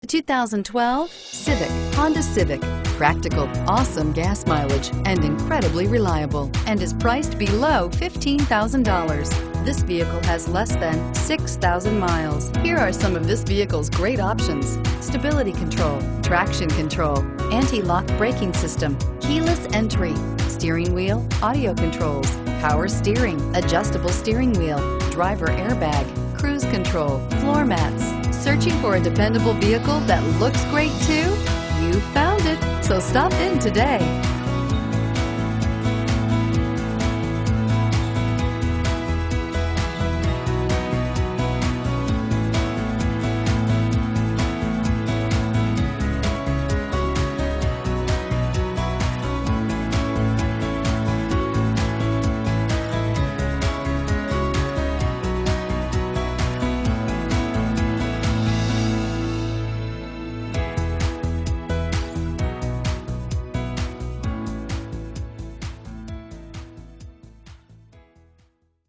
2012 Honda Civic. Practical, awesome gas mileage, and incredibly reliable, and is priced below $15,000. This vehicle has less than 6,000 miles. Here are some of this vehicle's great options: stability control, traction control, anti-lock braking system, keyless entry, steering wheel audio controls, power steering, adjustable steering wheel, driver airbag, cruise control, floor mats. Searching for a dependable vehicle that looks great too? You found it, so stop in today.